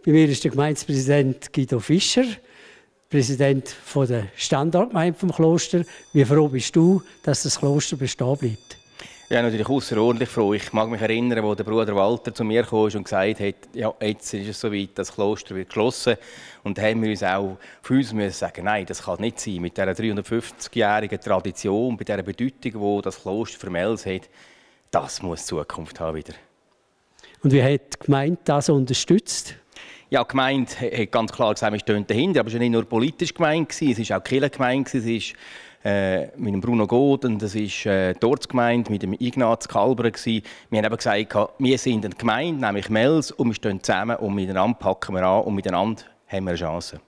Bei mir ist der Gemeindepräsident Guido Fischer, Präsident der Standortgemeinde vom Kloster. Wie froh bist du, dass das Kloster bestehen bleibt? Ja, natürlich außerordentlich froh. Ich mag mich erinnern, als der Bruder Walter zu mir kam und gesagt hat, ja, jetzt ist es soweit, das Kloster wird geschlossen. Und da haben wir uns auch für uns müssen sagen, nein, das kann nicht sein. Mit dieser 350-jährigen Tradition, bei dieser Bedeutung, die das Kloster für Mels hat, das muss Zukunft haben wieder. Und wie hat die Gemeinde das unterstützt? Ja, die Gemeinde hat ganz klar gesagt, wir stehen dahinter. Aber es war nicht nur politisch gemeint, es war auch die Kirchengemeinde, es ist mit dem Bruno Goden, das ist die Ortsgemeinde mit dem Ignaz Kalber. Wir haben eben gesagt, wir sind eine Gemeinde, nämlich Mels, und wir stehen zusammen und miteinander packen wir an und miteinander haben wir eine Chance.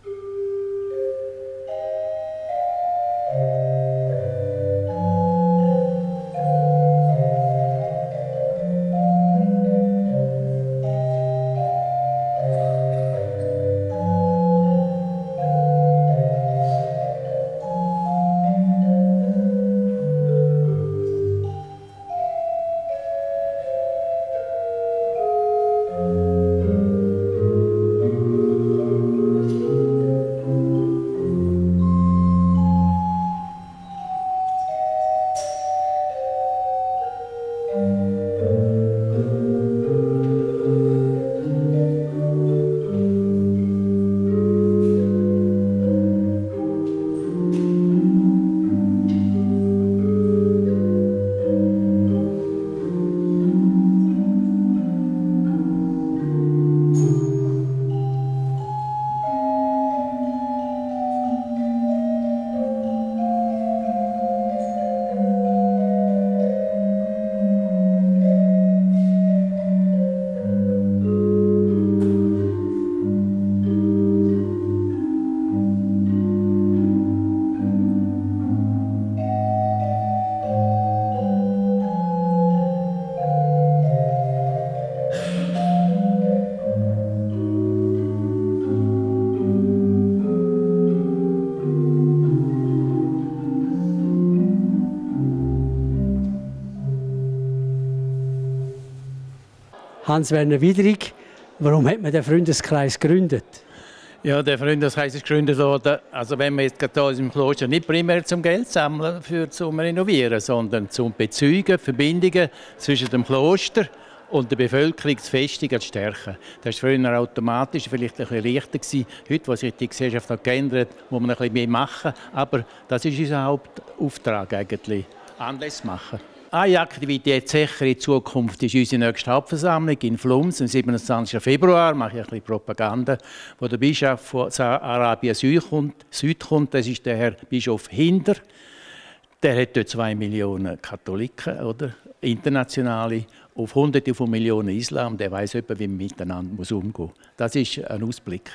Hans-Werner Wiedrig, warum hat man den Freundeskreis gegründet? Ja, der Freundeskreis ist gegründet worden, also wenn wir jetzt hier im Kloster nicht primär zum Geld sammeln, zum Renovieren, sondern zum Bezeugen, Verbindungen zwischen dem Kloster und der Bevölkerung zu festigen, zu stärken. Das war früher automatisch vielleicht ein bisschen leichter gewesen. Heute, wo sich die Gesellschaft hat geändert hat, muss man ein bisschen mehr machen. Aber das ist unser Hauptauftrag eigentlich, Anlässe machen. Eine Aktivität sicher in Zukunft ist unsere nächste Hauptversammlung in Flums am 27. Februar. Mache ich ein bisschen Propaganda, wo der Bischof von Arabien Süd kommt. Das ist der Herr Bischof Hinder. Der hat dort 2 Millionen Katholiken, oder? Internationale, auf Hunderte von Millionen Islam. Der weiß etwa, wie man miteinander umgehen muss. Das ist ein Ausblick.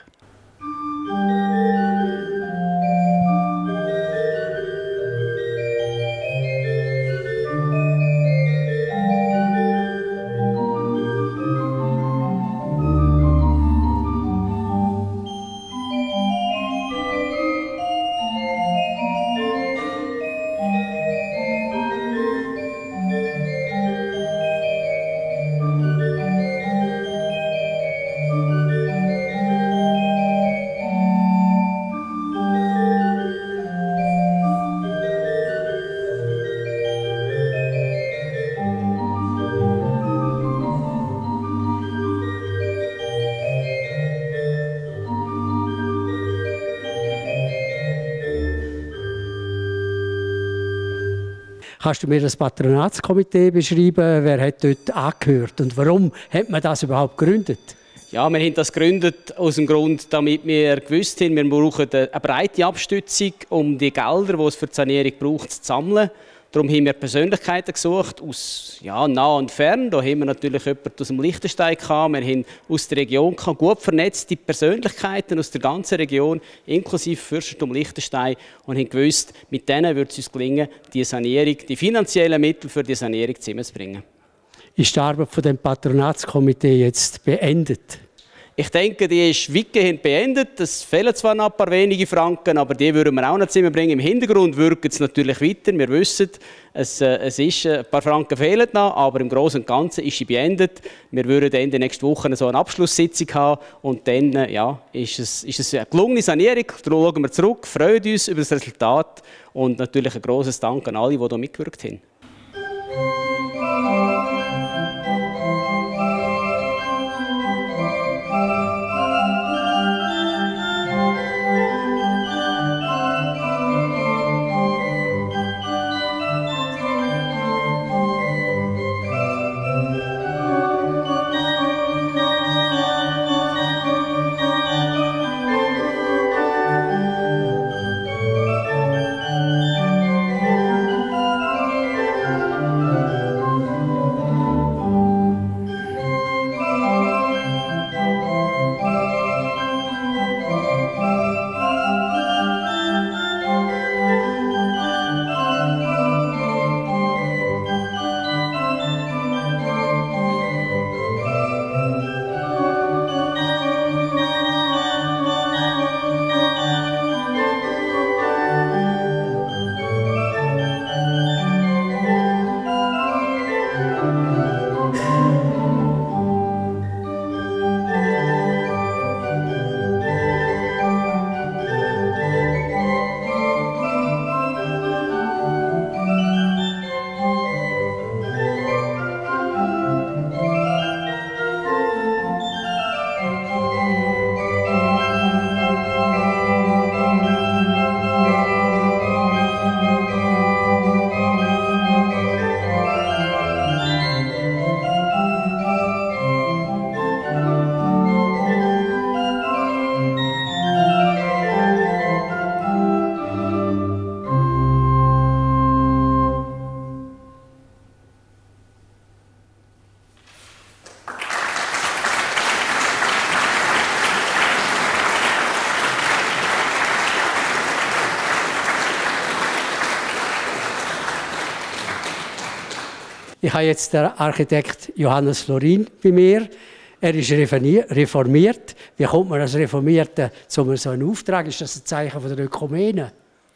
Kannst du mir das Patronatskomitee beschreiben? Wer hat dort angehört und warum hat man das überhaupt gegründet? Ja, wir haben das gegründet aus dem Grund, damit wir gewusst haben, wir brauchen eine breite Abstützung, um die Gelder, die es für die Sanierung braucht, zu sammeln. Darum haben wir Persönlichkeiten gesucht, aus nah und fern. Da haben wir natürlich jemanden aus dem Liechtenstein gehabt. Wir haben aus der Region gehabt, gut vernetzte Persönlichkeiten aus der ganzen Region, inklusive Fürstentum Liechtenstein. Und haben gewusst, mit denen wird es uns gelingen, die Sanierung, die finanziellen Mittel für die Sanierung zusammenzubringen. Ist die Arbeit von dem Patronatskomitee jetzt beendet? Ich denke, die ist weitgehend beendet. Es fehlen zwar noch ein paar wenige Franken, aber die würden wir auch noch zusammenbringen. Im Hintergrund wirkt es natürlich weiter. Wir wissen, es ist, ein paar Franken fehlen noch, aber im Großen und Ganzen ist sie beendet. Wir würden Ende nächste Woche so eine Abschlusssitzung haben und dann ist es eine gelungene Sanierung. Darum schauen wir zurück, freuen uns über das Resultat und natürlich ein grosses Dank an alle, die hier mitgewirkt haben. Ich habe jetzt den Architekt Johannes Florin bei mir. Er ist reformiert. Wie kommt man als Reformierter zu so einem Auftrag? Ist das ein Zeichen von der Ökumene?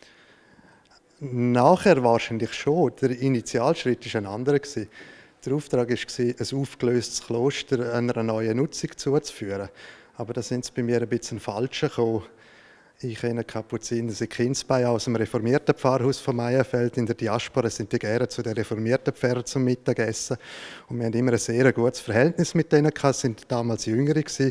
Nachher wahrscheinlich schon. Der Initialschritt war ein anderer. Der Auftrag war, ein aufgelöstes Kloster einer neuen Nutzung zuzuführen. Aber da sind sie bei mir ein bisschen falsch gekommen. Ich kenne Kapuziner Kinsbei aus dem reformierten Pfarrhaus von Meierfeld. In der Diaspora sind die gerne zu den reformierten Pfarrern zum Mittagessen. Und wir haben immer ein sehr gutes Verhältnis mit denen gehabt. Es sind damals Jüngere, die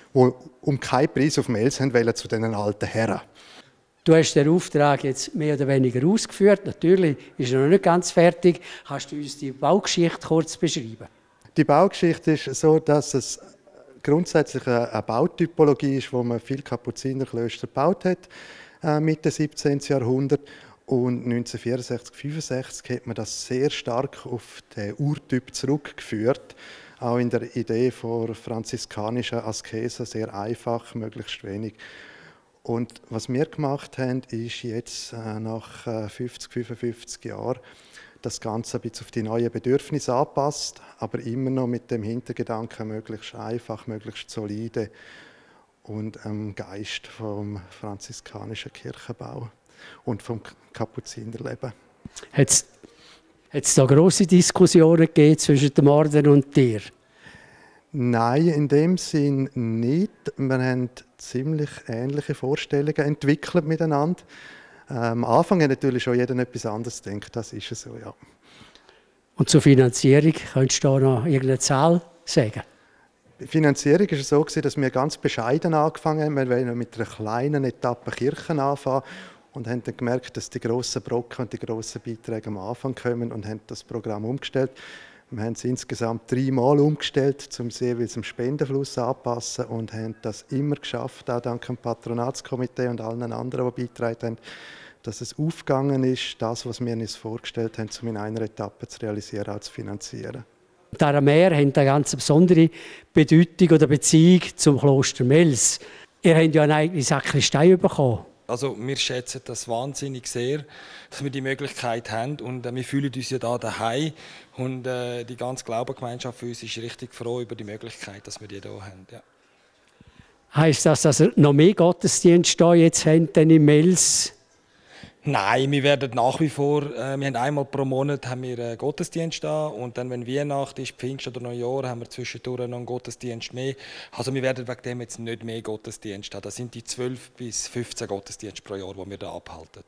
um keinen Preis auf Mails wollten zu diesen alten Herren. Du hast den Auftrag jetzt mehr oder weniger ausgeführt. Natürlich ist er noch nicht ganz fertig. Kannst du uns die Baugeschichte kurz beschreiben? Die Baugeschichte ist so, dass es grundsätzlich eine Bautypologie ist, wo man viele Kapuzinerklöster gebaut hat, Mitte 17. Jahrhundert. Und 1964, 1965 hat man das sehr stark auf den Urtyp zurückgeführt. Auch in der Idee von franziskanischen Askese, sehr einfach, möglichst wenig. Und was wir gemacht haben, ist jetzt nach 50, 55 Jahren das Ganze ein bisschen auf die neuen Bedürfnisse anpasst, aber immer noch mit dem Hintergedanken, möglichst einfach, möglichst solide und am Geist vom franziskanischen Kirchenbau und vom Kapuzinerleben. Hat es da grosse Diskussionen gegeben zwischen dem Orden und dir? Nein, in dem Sinn nicht. Wir haben ziemlich ähnliche Vorstellungen entwickelt miteinander. Am Anfang hat natürlich schon jeder etwas anderes gedacht, das ist so, ja. Und zur Finanzierung, könntest du da noch irgendeine Zahl sagen? Die Finanzierung war so, dass wir ganz bescheiden angefangen haben. Wir wollten mit einer kleinen Etappe Kirchen anfangen und haben dann gemerkt, dass die grossen Brocken und die grossen Beiträge am Anfang kommen und haben das Programm umgestellt. Wir haben es insgesamt 3 Mal umgestellt, um es jeweils dem Spendenfluss anzupassen und haben das immer geschafft, auch dank dem Patronatskomitee und allen anderen, die beigetragen haben, dass es aufgegangen ist, das, was wir uns vorgestellt haben, um in einer Etappe zu realisieren, auch zu finanzieren. Die Aramäer haben eine ganz besondere Bedeutung oder Beziehung zum Kloster Mels. Ihr habt ja eine eigene Sakristei bekommen. Also wir schätzen das wahnsinnig sehr, dass wir die Möglichkeit haben und wir fühlen uns ja da daheim und die ganze Glaubengemeinschaft für uns ist richtig froh über die Möglichkeit, dass wir die hier haben. Ja. Heisst das, dass ihr noch mehr Gottesdienste da jetzt habt, denn in Mels? Nein, wir werden nach wie vor, wir haben einmal pro Monat haben wir einen Gottesdienst da und dann, wenn Weihnachten ist, Pfingst oder Neujahr, haben wir zwischendurch noch einen Gottesdienst mehr. Also wir werden wegen dem jetzt nicht mehr Gottesdienste haben. Das sind die 12 bis 15 Gottesdienste pro Jahr, die wir da abhalten.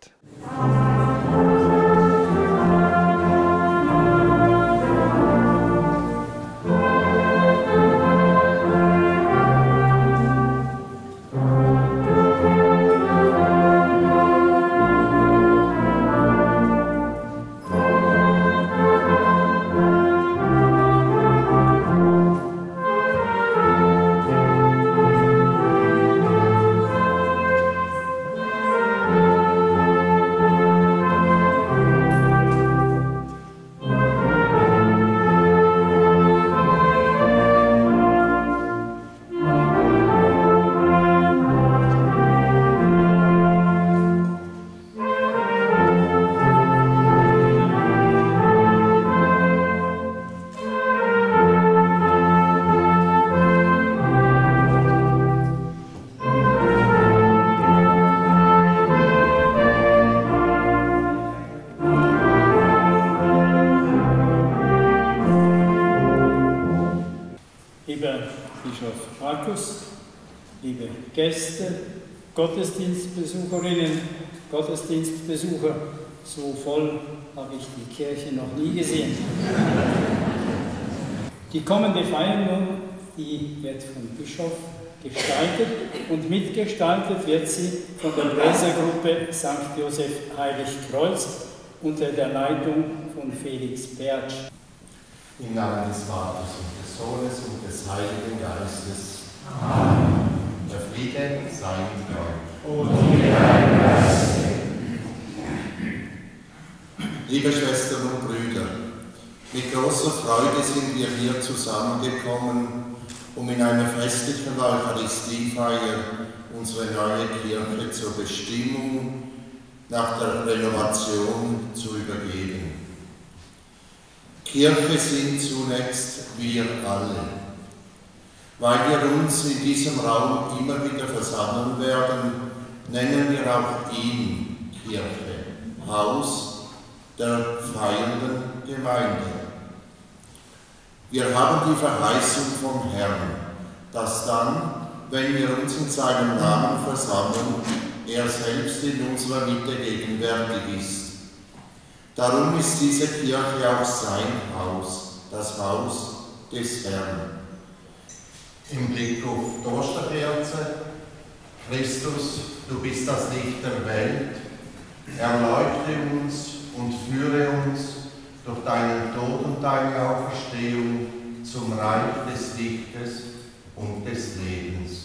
Liebe Gäste, Gottesdienstbesucherinnen, Gottesdienstbesucher, so voll habe ich die Kirche noch nie gesehen. Die kommende Feierung, die wird vom Bischof gestaltet und mitgestaltet wird sie von der Bläsergruppe St. Josef Heiligkreuz unter der Leitung von Felix Bertsch. Im Namen des Vaters und des Sohnes und des Heiligen Geistes. Amen. Der Friede sei mit euch. Und mit deinem Geist. Liebe Schwestern und Brüder, mit großer Freude sind wir hier zusammengekommen, um in einer festlichen Eucharistiefeier unsere neue Kirche zur Bestimmung nach der Renovation zu übergeben. Kirche sind zunächst wir alle. Weil wir uns in diesem Raum immer wieder versammeln werden, nennen wir auch ihn Kirche, Haus der feiernden Gemeinde. Wir haben die Verheißung vom Herrn, dass dann, wenn wir uns in seinem Namen versammeln, er selbst in unserer Mitte gegenwärtig ist. Darum ist diese Kirche auch sein Haus, das Haus des Herrn. Im Blick auf die Osterkerze, Christus, du bist das Licht der Welt, erleuchte uns und führe uns durch deinen Tod und deine Auferstehung zum Reich des Lichtes und des Lebens.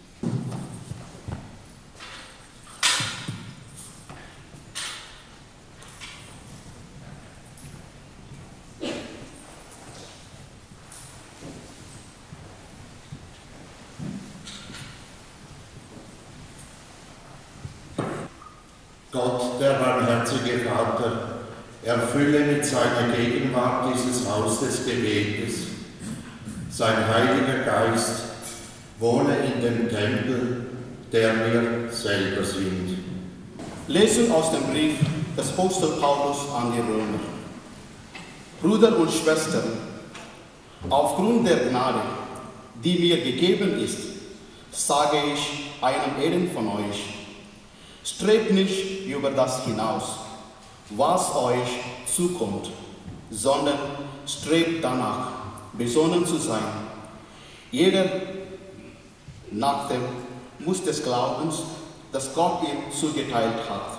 Gott, der barmherzige Vater, erfülle mit seiner Gegenwart dieses Haus des Gebetes. Sein Heiliger Geist wohne in dem Tempel, der wir selber sind. Lesung aus dem Brief des Apostel Paulus an die Römer. Brüder und Schwestern, aufgrund der Gnade, die mir gegeben ist, sage ich einem jeden von euch: Strebt nicht über das hinaus, was euch zukommt, sondern strebt danach, besonnen zu sein. Jeder nach dem Muss des Glaubens, das Gott ihm zugeteilt hat.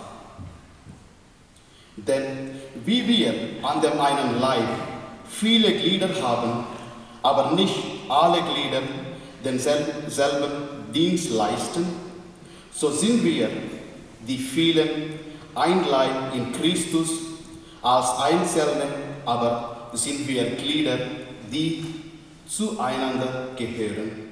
Denn wie wir an dem einen Leib viele Glieder haben, aber nicht alle Glieder denselben Dienst leisten, so sind wir die vielen ein Leib in Christus, als Einzelne aber sind wir Glieder, die zueinander gehören.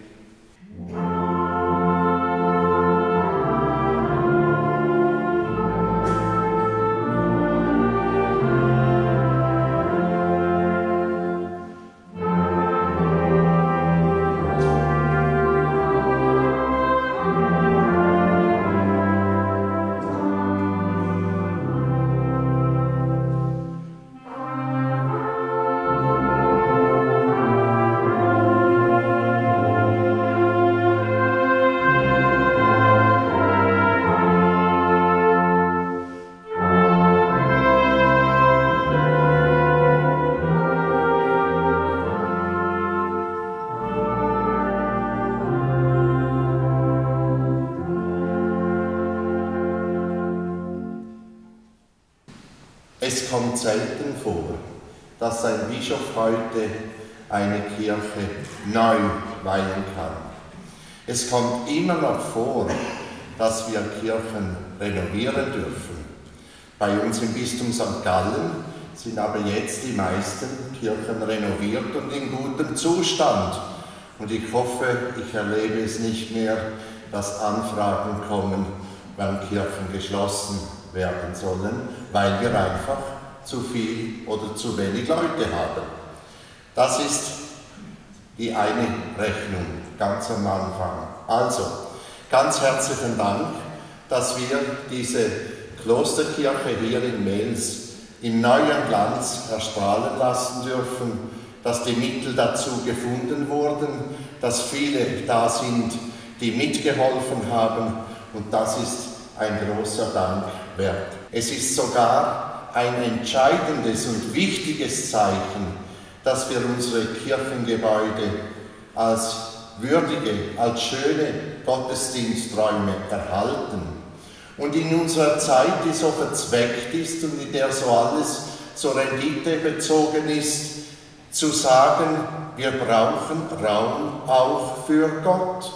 Es kommt selten vor, dass ein Bischof heute eine Kirche neu weihen kann. Es kommt immer noch vor, dass wir Kirchen renovieren dürfen. Bei uns im Bistum St. Gallen sind aber jetzt die meisten Kirchen renoviert und in gutem Zustand. Und ich hoffe, ich erlebe es nicht mehr, dass Anfragen kommen, wann Kirchen geschlossen werden sollen, weil wir einfach zu viel oder zu wenig Leute haben. Das ist die eine Rechnung, ganz am Anfang. Also, ganz herzlichen Dank, dass wir diese Klosterkirche hier in Mels im neuen Glanz erstrahlen lassen dürfen, dass die Mittel dazu gefunden wurden, dass viele da sind, die mitgeholfen haben, und das ist ein großer Dank wert. Es ist sogar ein entscheidendes und wichtiges Zeichen, dass wir unsere Kirchengebäude als würdige, als schöne Gottesdiensträume erhalten. Und in unserer Zeit, die so verzweckt ist und in der so alles so renditebezogen ist, zu sagen, wir brauchen Raum auch für Gott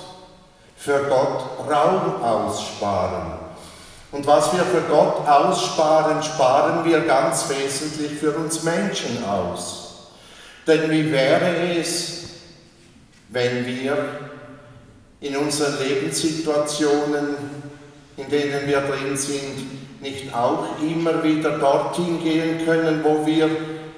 Raum aussparen. Und was wir für Gott aussparen, sparen wir ganz wesentlich für uns Menschen aus. Denn wie wäre es, wenn wir in unseren Lebenssituationen, in denen wir drin sind, nicht auch immer wieder dorthin gehen können, wo wir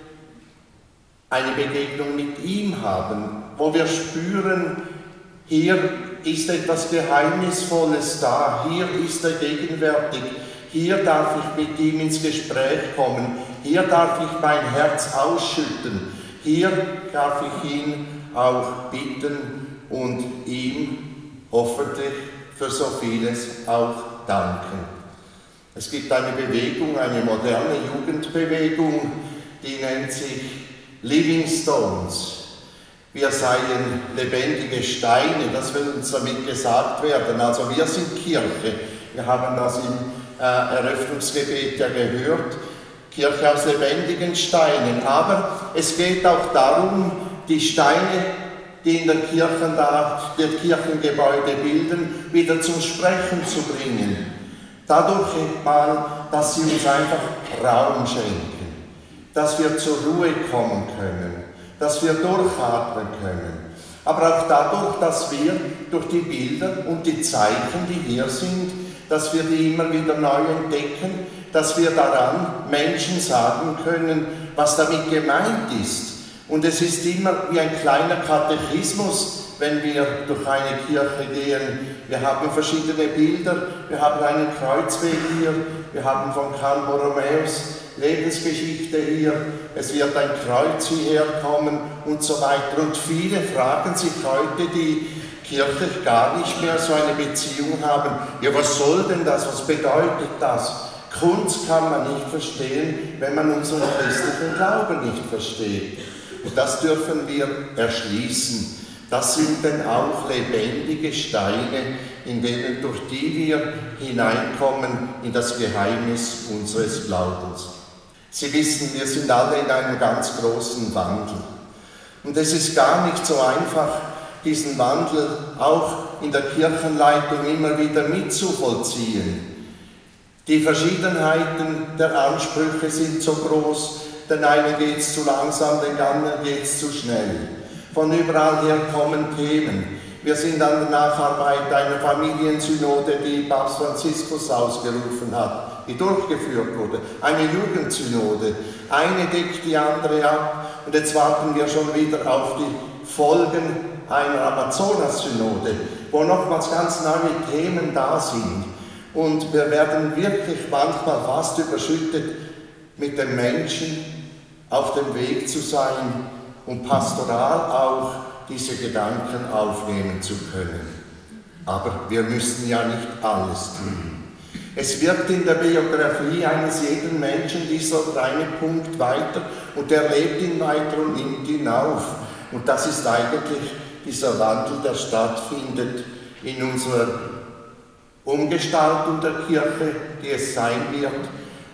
eine Begegnung mit ihm haben, wo wir spüren, hier ist etwas Geheimnisvolles da, hier ist er gegenwärtig, hier darf ich mit ihm ins Gespräch kommen, hier darf ich mein Herz ausschütten, hier darf ich ihn auch bitten und ihm hoffentlich für so vieles auch danken. Es gibt eine Bewegung, eine moderne Jugendbewegung, die nennt sich Living Stones. Wir seien lebendige Steine, das will uns damit gesagt werden. Also wir sind Kirche. Wir haben das im Eröffnungsgebet ja gehört. Kirche aus lebendigen Steinen. Aber es geht auch darum, die Steine, die in den Kirchen da, der Kirchengebäude bilden, wieder zum Sprechen zu bringen. Dadurch mal, dass sie uns einfach Raum schenken, dass wir zur Ruhe kommen können, dass wir durchatmen können. Aber auch dadurch, dass wir durch die Bilder und die Zeichen, die hier sind, dass wir die immer wieder neu entdecken, dass wir daran Menschen sagen können, was damit gemeint ist. Und es ist immer wie ein kleiner Katechismus, wenn wir durch eine Kirche gehen. Wir haben verschiedene Bilder, wir haben einen Kreuzweg hier, wir haben von Karl Borromäus Lebensgeschichte hier, es wird ein Kreuz hierher kommen und so weiter. Und viele fragen sich heute, die kirchlich gar nicht mehr so eine Beziehung haben, ja, was soll denn das, was bedeutet das? Kunst kann man nicht verstehen, wenn man unseren christlichen Glauben nicht versteht. Und das dürfen wir erschließen. Das sind dann auch lebendige Steine, durch die wir hineinkommen in das Geheimnis unseres Glaubens. Sie wissen, wir sind alle in einem ganz großen Wandel. Und es ist gar nicht so einfach, diesen Wandel auch in der Kirchenleitung immer wieder mitzuvollziehen. Die Verschiedenheiten der Ansprüche sind so groß, den einen geht es zu langsam, den anderen geht es zu schnell. Von überall her kommen Themen. Wir sind an der Nacharbeit einer Familiensynode, die Papst Franziskus ausgerufen hat, die durchgeführt wurde. Eine Jugendsynode. Eine deckt die andere ab. Und jetzt warten wir schon wieder auf die Folgen einer Amazonas-Synode, wo nochmals ganz neue Themen da sind. Und wir werden wirklich manchmal fast überschüttet, mit den Menschen auf dem Weg zu sein und pastoral auch diese Gedanken aufnehmen zu können. Aber wir müssen ja nicht alles tun. Es wirkt in der Biografie eines jeden Menschen dieser kleine Punkt weiter und er lebt ihn weiter und nimmt ihn auf. Und das ist eigentlich dieser Wandel, der stattfindet in unserer Umgestaltung der Kirche, die es sein wird,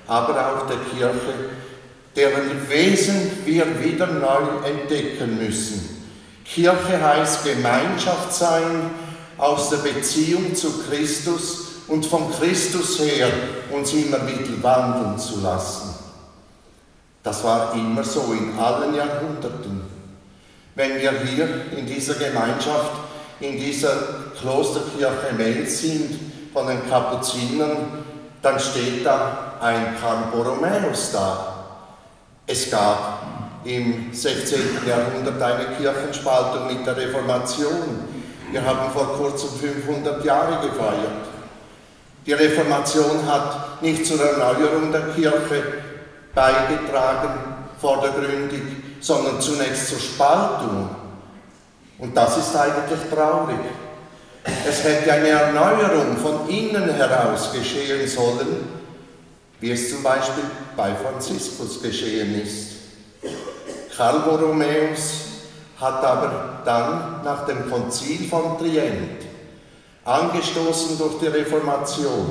aber auch der Kirche, deren Wesen wir wieder neu entdecken müssen. Kirche heißt Gemeinschaft sein, aus der Beziehung zu Christus und von Christus her uns immer wieder wandeln zu lassen. Das war immer so in allen Jahrhunderten. Wenn wir hier in dieser Gemeinschaft, in dieser Klosterkirche Mels sind, von den Kapuzinern, dann steht da ein Can Borromäus da. Es gab im 16. Jahrhundert eine Kirchenspaltung mit der Reformation. Wir haben vor kurzem 500 Jahre gefeiert. Die Reformation hat nicht zur Erneuerung der Kirche beigetragen, vordergründig, sondern zunächst zur Spaltung. Und das ist eigentlich traurig. Es hätte eine Erneuerung von innen heraus geschehen sollen, wie es zum Beispiel bei Franziskus geschehen ist. Karl Borromäus hat aber dann nach dem Konzil von Trient, angestoßen durch die Reformation,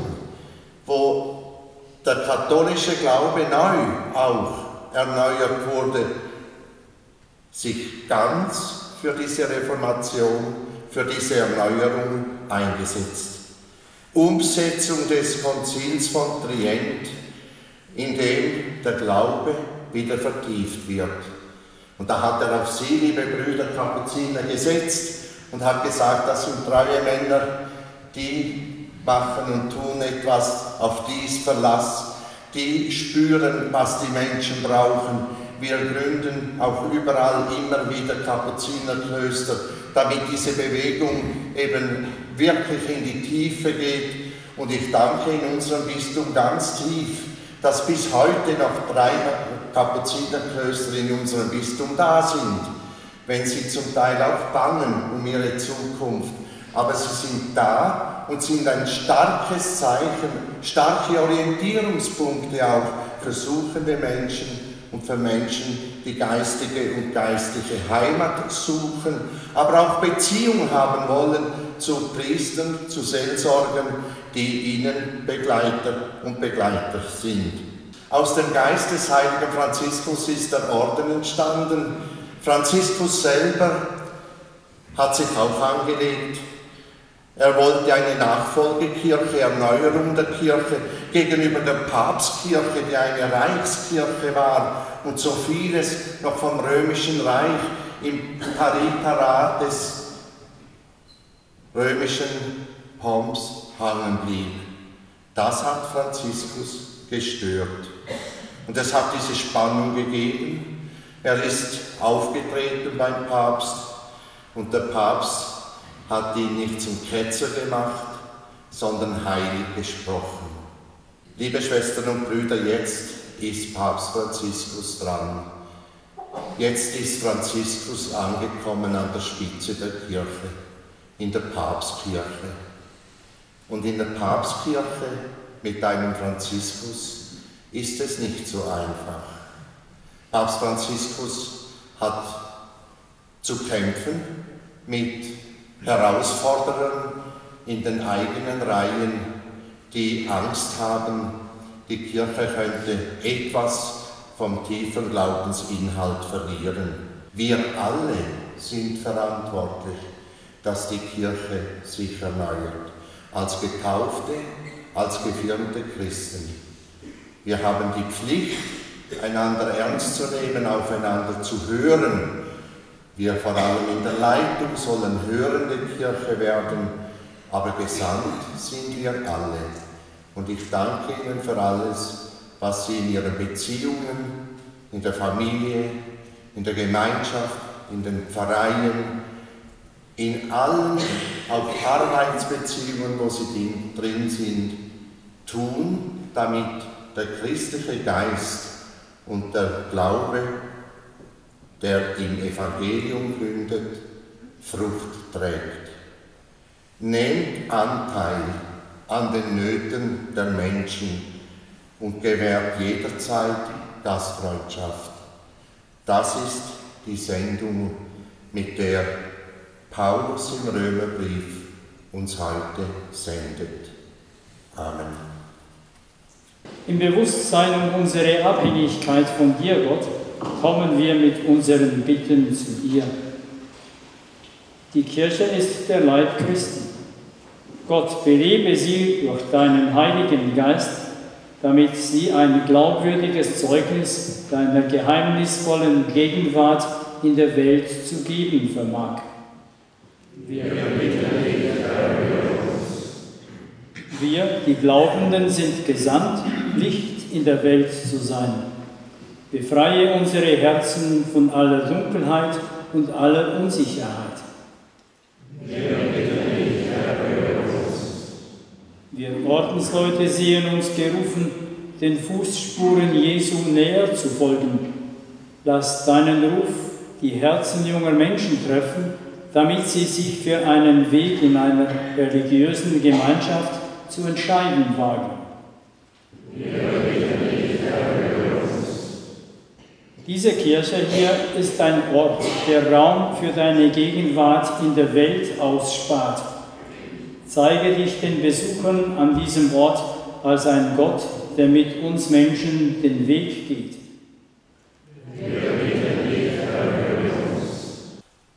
wo der katholische Glaube neu auch erneuert wurde, sich ganz für diese Reformation, für diese Erneuerung eingesetzt. Umsetzung des Konzils von Trient, in dem der Glaube wieder vertieft wird. Und da hat er auf Sie, liebe Brüder Kapuziner, gesetzt und hat gesagt, das sind treue Männer, die machen und tun etwas, auf die ist Verlass, die spüren, was die Menschen brauchen. Wir gründen auch überall immer wieder Kapuzinerklöster, damit diese Bewegung eben wirklich in die Tiefe geht. Und ich danke in unserem Bistum ganz tief, dass bis heute noch 3 Kapuzinerklöster in unserem Bistum da sind, wenn sie zum Teil auch bangen um ihre Zukunft. Aber sie sind da und sind ein starkes Zeichen, starke Orientierungspunkte auch für suchende Menschen und für Menschen, die geistige und geistliche Heimat suchen, aber auch Beziehung haben wollen zu Priestern, zu Seelsorgern, die ihnen Begleiter und Begleiter sind. Aus dem Geist des heiligen Franziskus ist der Orden entstanden. Franziskus selber hat sich auch angelegt. Er wollte eine Nachfolgekirche, Erneuerung der Kirche gegenüber der Papstkirche, die eine Reichskirche war und so vieles noch vom Römischen Reich im Pariparat des römischen Poms hangen blieb. Das hat Franziskus gestört. Und es hat diese Spannung gegeben. Er ist aufgetreten beim Papst und der Papst hat ihn nicht zum Ketzer gemacht, sondern heilig gesprochen. Liebe Schwestern und Brüder, jetzt ist Papst Franziskus dran. Jetzt ist Franziskus angekommen an der Spitze der Kirche, in der Papstkirche. Und in der Papstkirche mit einem Franziskus ist es nicht so einfach. Papst Franziskus hat zu kämpfen mit Herausforderern in den eigenen Reihen, die Angst haben, die Kirche könnte etwas vom tiefen Glaubensinhalt verlieren. Wir alle sind verantwortlich, dass die Kirche sich erneuert, als Getaufte, als gefirmte Christen. Wir haben die Pflicht, einander ernst zu nehmen, aufeinander zu hören. Wir vor allem in der Leitung sollen hörende Kirche werden, aber gesandt sind wir alle. Und ich danke Ihnen für alles, was Sie in Ihren Beziehungen, in der Familie, in der Gemeinschaft, in den Vereinen, in allen, auch Arbeitsbeziehungen, wo Sie drin sind, tun, damit der christliche Geist und der Glaube, der im Evangelium gründet, Frucht trägt. Nehmt Anteil an den Nöten der Menschen und gewährt jederzeit Gastfreundschaft. Das ist die Sendung, mit der Paulus im Römerbrief uns heute sendet. Amen. Im Bewusstsein um unsere Abhängigkeit von dir, Gott, kommen wir mit unseren Bitten zu dir. Die Kirche ist der Leib Christi. Gott, belebe sie durch deinen Heiligen Geist, damit sie ein glaubwürdiges Zeugnis deiner geheimnisvollen Gegenwart in der Welt zu geben vermag. Wir bitten dich, erhöre uns. Wir, die Glaubenden, sind gesandt, Licht in der Welt zu sein. Befreie unsere Herzen von aller Dunkelheit und aller Unsicherheit. Wir bitten dich, erhöre uns. Wir Ordensleute sehen uns gerufen, den Fußspuren Jesu näher zu folgen. Lass deinen Ruf die Herzen junger Menschen treffen, damit sie sich für einen Weg in einer religiösen Gemeinschaft zu entscheiden wagen. Wir bitten dich, erhöre uns. Diese Kirche hier ist ein Ort, der Raum für deine Gegenwart in der Welt ausspart. Zeige dich den Besuchern an diesem Ort als ein Gott, der mit uns Menschen den Weg geht. Wir bitten dich, erhöre uns.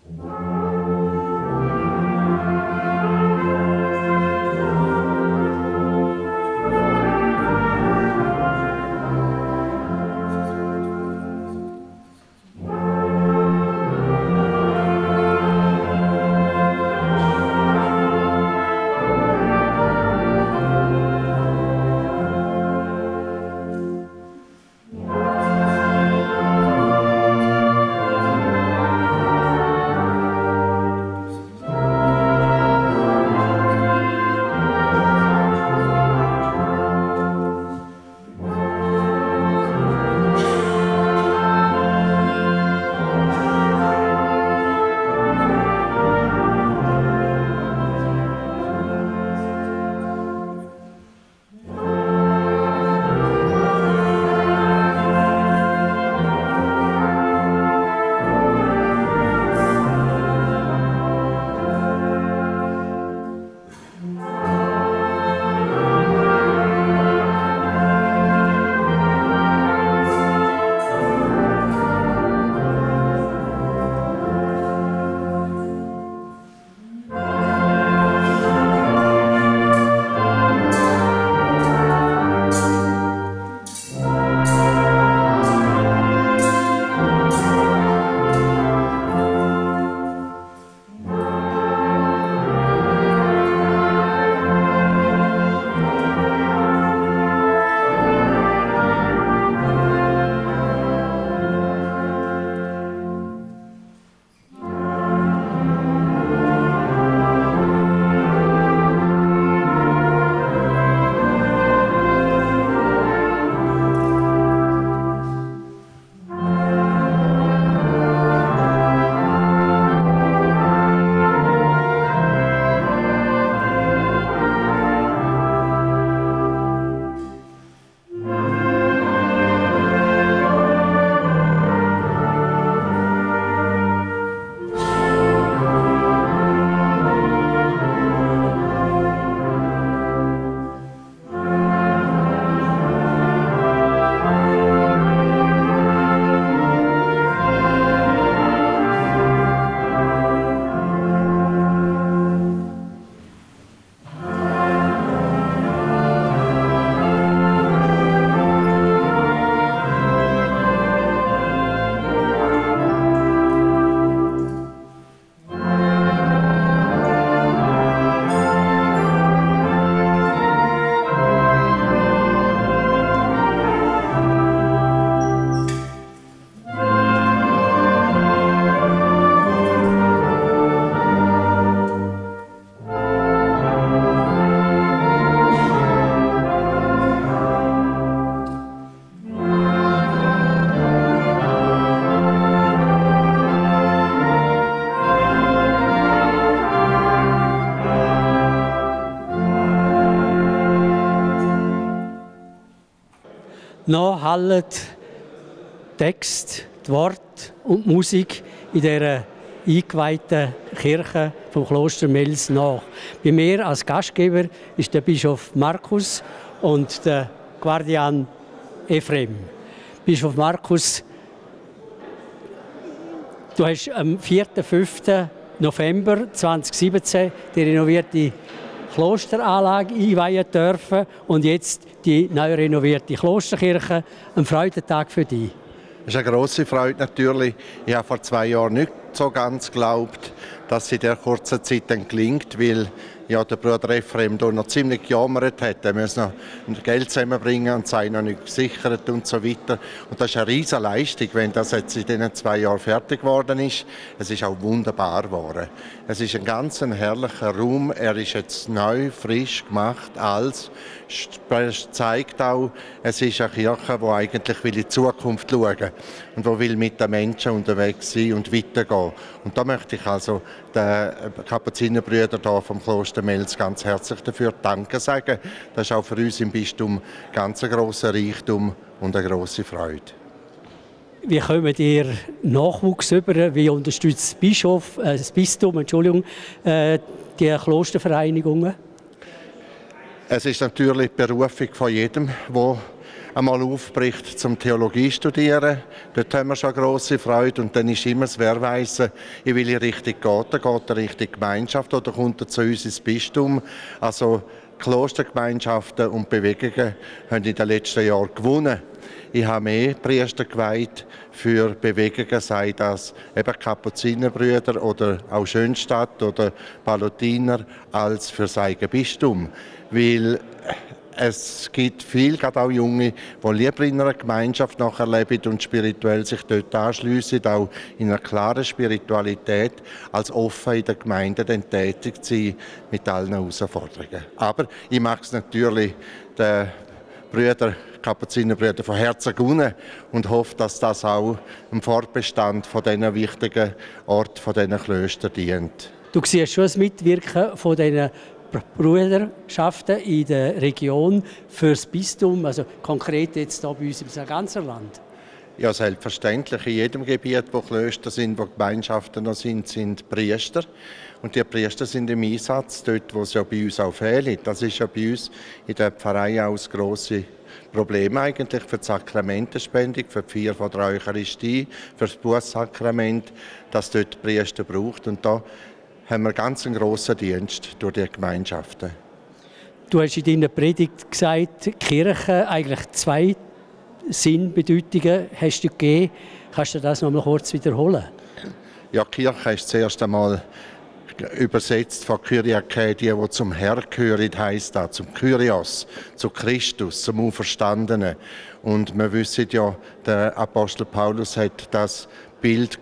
Noch hallen Text, die Worte und die Musik in dieser eingeweihten Kirche vom Kloster Mels nach. Bei mir als Gastgeber ist der Bischof Markus und der Guardian Ephrem. Bischof Markus, du hast am 4. 5. November 2017 die renovierte Klosteranlage einweihen dürfen und jetzt die neu renovierte Klosterkirche. Ein Freudentag für dich. Es ist eine grosse Freude natürlich. Ich habe vor 2 Jahren nicht so ganz geglaubt, dass es in dieser kurzen Zeit dann gelingt, weil ja, der Bruder Ephrem hier noch ziemlich gejammert hat. Er musste noch Geld zusammenbringen und sei noch nicht gesichert und so weiter. Und das ist eine riesige Leistung, wenn das jetzt in diesen 2 Jahren fertig geworden ist. Es ist auch wunderbar geworden. Es ist ein ganz herrlicher Raum. Er ist jetzt neu, frisch gemacht, alles. Es zeigt auch, es ist eine Kirche, die eigentlich in die Zukunft schauen will und die will mit den Menschen unterwegs sein und weitergehen. Und da möchte ich also den Kapuzinerbrüdern hier vom Kloster Mels ganz herzlich dafür Danke sagen. Das ist auch für uns im Bistum ganz ein grosser Reichtum und eine grosse Freude. Wie kommt ihr Nachwuchs über? Wie unterstützt das Bistum die Klostervereinigungen? Es ist natürlich die Berufung von jedem, der einmal aufbricht zum Theologie studieren. Dort haben wir schon grosse Freude und dann ist immer das Wehrweisen, ich will in Richtung geht er Richtung Gemeinschaft oder kommt er zu uns ins Bistum. Also Klostergemeinschaften und Bewegungen haben in den letzten Jahren gewonnen. Ich habe mehr Priester geweiht für Bewegungen, sei das eben Kapuzinerbrüder oder auch Schönstadt oder Palutiner, als für das eigene Bistum. Weil es gibt viele, gerade auch Junge, die lieber in einer Gemeinschaft nachher leben und spirituell sich dort anschliessen, auch in einer klaren Spiritualität, als offen in der Gemeinde dann tätig zu sein mit allen Herausforderungen. Aber ich mag es natürlich den Kapuzinerbrüder von Herzen gönnen und hoffe, dass das auch im Fortbestand von diesen wichtigen Orten, von diesen Klöstern dient. Du siehst schon das Mitwirken von diesen Brüderschaften in der Region für das Bistum, also konkret jetzt hier bei uns im ganzen Land? Ja, selbstverständlich. In jedem Gebiet, wo Klöster sind, wo Gemeinschaften noch sind Priester. Und die Priester sind im Einsatz, dort, wo es ja bei uns auch fehlt. Das ist ja bei uns in der Pfarrei auch das grosse Problem eigentlich für die Sakramentenspendung, für die Feier von der Eucharistie, für das Bußsakrament, dass dort die Priester braucht. Und da haben wir ganz einen grossen Dienst durch die Gemeinschaften. Du hast in deiner Predigt gesagt, die Kirche eigentlich 2 Sinnbedeutungen hast du gegeben. Kannst du das noch mal kurz wiederholen? Ja, die Kirche ist zuerst einmal übersetzt von Kyriake, die zum Herr gehören, heisst das, zum Kyrios, zu Christus, zum Auferstandenen. Und wir wissen ja, der Apostel Paulus hat das Bild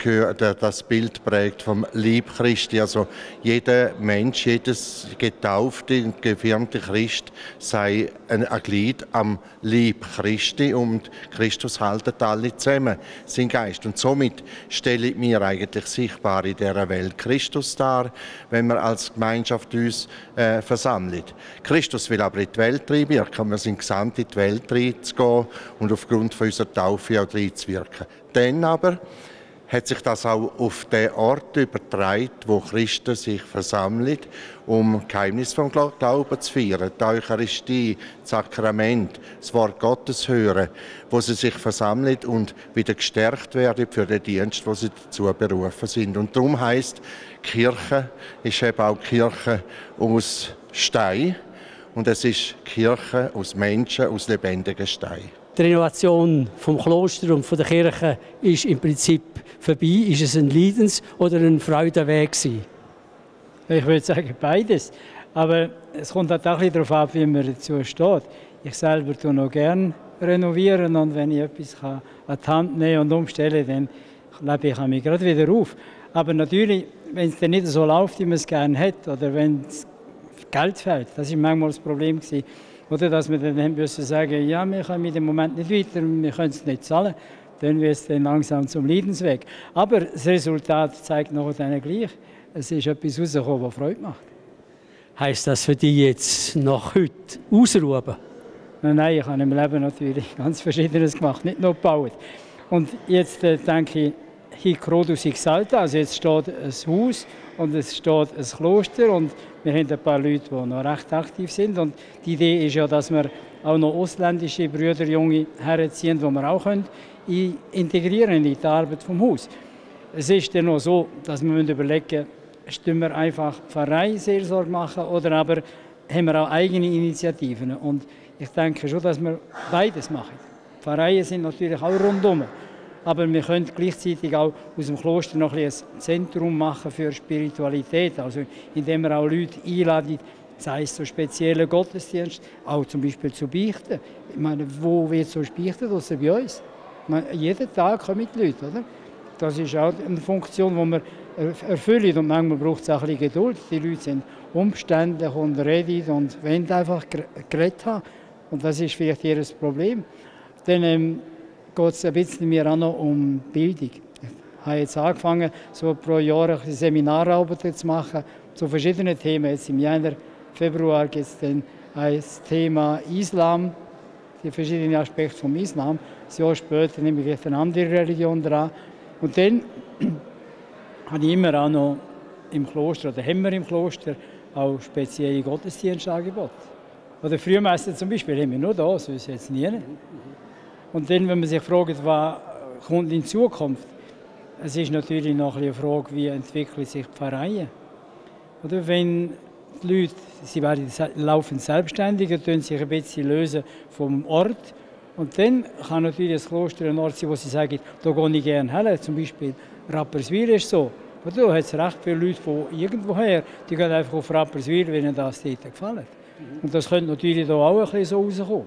prägt vom Leib Christi. Also jeder Mensch, jedes getaufte und gefirmte Christ sei ein Glied am Leib Christi und Christus haltet alle zusammen, sein Geist. Und somit stellen wir eigentlich sichtbar in dieser Welt Christus dar, wenn wir als Gemeinschaft uns versammeln. Christus will aber in die Welt reinwirken. Wir sind gesandt, in die Welt reinzugehen und aufgrund von unserer Taufe auch reinzuwirken. Dann aber hat sich das auch auf den Ort übertragen, wo Christen sich versammeln, um Geheimnis vom Glauben zu feiern, die Eucharistie, das Sakrament, das Wort Gottes hören, wo sie sich versammeln und wieder gestärkt werden für den Dienst, wo sie dazu berufen sind. Und darum heisst, Kirche ist eben auch Kirche aus Stein und es ist Kirche aus Menschen, aus lebendigen Steinen. Die Renovation vom Kloster und von der Kirche ist im Prinzip vorbei. Ist es ein Leidens- oder ein Freudenweg gewesen? Ich würde sagen beides. Aber es kommt halt auch ein bisschen darauf ab, wie man dazu steht. Ich selber tue noch gerne renovieren und wenn ich etwas an die Hand nehmen und umstellen kann, dann lebe ich mich gerade wieder auf. Aber natürlich, wenn es dann nicht so läuft, wie man es gerne hat oder wenn das Geld fehlt, das war manchmal das Problem gewesen. Oder dass wir dann müssen sagen, ja, wir kommen im Moment nicht weiter, wir können es nicht zahlen. Dann wird es dann langsam zum Leidensweg. Aber das Resultat zeigt noch dann gleich, es ist etwas rausgekommen, das Freude macht. Heisst das für dich jetzt nach heute ausruhen? Nein, ich habe im Leben natürlich ganz Verschiedenes gemacht, nicht nur gebaut. Und jetzt denke ich, Hic Rodus hic Salta, also jetzt steht ein Haus und es steht ein Kloster und wir haben ein paar Leute, die noch recht aktiv sind und die Idee ist ja, dass wir auch noch ausländische Brüder, Junge herziehen, die wir auch integrieren in die Arbeit vom Haus. Es ist dann noch so, dass wir überlegen müssen, stellen wir einfach Pfarreiseelsorge machen oder aber haben wir auch eigene Initiativen. Und ich denke schon, dass wir beides machen. Pfarreien sind natürlich auch rundum. Aber wir können gleichzeitig auch aus dem Kloster noch ein Zentrum machen für Spiritualität. Also indem wir auch Leute einladen, sei es so spezielle Gottesdienst, auch zum Beispiel zu beichten. Ich meine, wo wird so beichtet, außer bei uns? Ich meine, jeden Tag kommen die Leute, oder? Das ist auch eine Funktion, die wir erfüllen. Und manchmal braucht es auch ein bisschen Geduld. Die Leute sind umständlich und reden und wollen einfach geredet haben. Und das ist vielleicht ihr Problem. Dann geht es ein bisschen mehr auch noch um Bildung. Ich habe jetzt angefangen, so pro Jahr Seminararbeiten zu machen zu verschiedenen Themen. Jetzt im Januar, Februar gibt es dann ein Thema Islam, die verschiedenen Aspekte vom Islam. Ein Jahr später nehme ich eine andere Religion dran. Und dann habe ich immer auch noch im Kloster, oder haben wir im Kloster, auch spezielle Gottesdienstangebote. Oder Frühmesse zum Beispiel haben wir nur da, sonst jetzt nie. Und dann, wenn man sich fragt, was kommt in Zukunft, es ist natürlich noch eine Frage, wie entwickeln sich die Pfarreien. Oder wenn die Leute, sie werden laufend selbstständiger, lösen sich ein bisschen lösen vom Ort. Und dann kann natürlich das Kloster ein Ort sein, wo sie sagen, da gehe ich gerne hin. Zum Beispiel Rapperswil ist so. Oder da hat es recht viele Leute von irgendwoher, die gehen einfach auf Rapperswil, wenn ihnen das dort gefällt. Und das könnte natürlich da auch ein bisschen so rauskommen.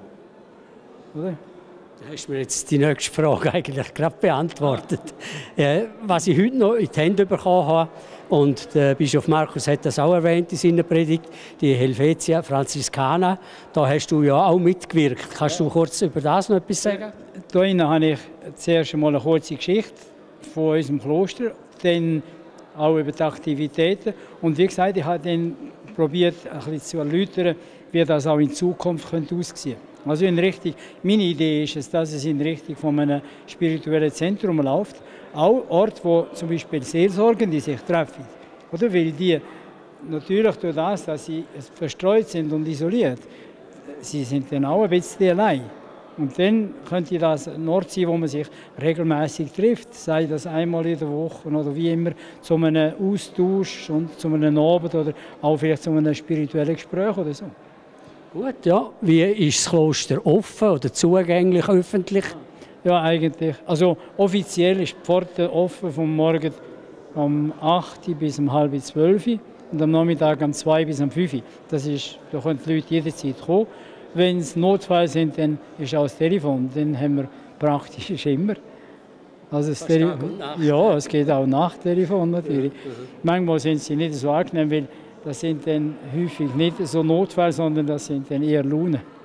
Oder? Du hast mir jetzt die nächste Frage eigentlich gerade beantwortet. Was ich heute noch in die Hände bekommen habe, und der Bischof Markus hat das auch erwähnt in seiner Predigt, die Helvetia Franziskaner, da hast du ja auch mitgewirkt. Kannst du kurz über das noch etwas sagen? Da habe ich zuerst einmal eine kurze Geschichte von unserem Kloster, dann auch über die Aktivitäten. Und wie gesagt, ich habe dann probiert, ein bisschen zu erläutern, wie das auch in Zukunft aussehen könnte. Also in Richtung, meine Idee ist es, dass es in Richtung von einem spirituellen Zentrum läuft. Auch Orte, wo zum Beispiel Seelsorgende sich treffen. Oder? Weil die natürlich durch das, dass sie verstreut sind und isoliert, sie sind dann auch ein bisschen allein. Und dann könnte das ein Ort sein, wo man sich regelmäßig trifft, sei das einmal in der Woche oder wie immer, zu einem Austausch und zu einem Abend oder auch vielleicht zu einem spirituellen Gespräch oder so. Gut, ja. Wie ist das Kloster offen oder zugänglich öffentlich? Ja, eigentlich. Also offiziell ist die Pforte offen vom Morgen um 8 bis um halb 12 und am Nachmittag um 2 bis um 5. Das ist, da können die Leute jederzeit kommen. Wenn es Notfall sind, dann ist auch das Telefon. Dann haben wir praktisch immer. Also das ja, es geht auch nach Telefon natürlich. Manchmal sind sie nicht so angenehm, weil das sind dann häufig nicht so Notfälle, sondern das sind dann eher Launen.